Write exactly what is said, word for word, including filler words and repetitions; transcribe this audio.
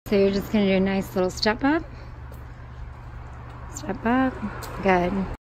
So you're just gonna do a nice little step up, step up, good.